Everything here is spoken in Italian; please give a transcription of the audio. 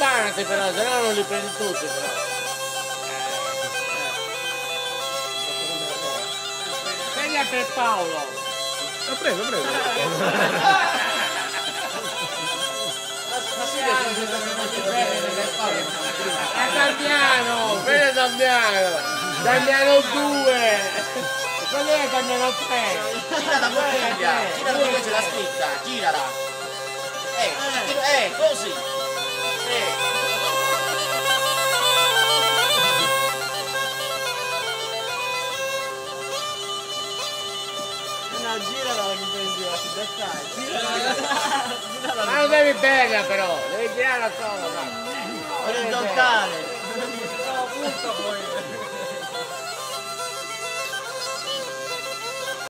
allontanati però, se no non li prendi tutti però. Prendi a per Paolo. L'ho preso. A Damiano, prendi Damiano. Damiano 2. Quello è Damiano 3. Gira da bottiglia, gira dove c'è la scritta, girala. Così. No, girala che prendi dai, girala. Ma non devi bella però, devi girare la cosa. Orizzontale. No, punto poi.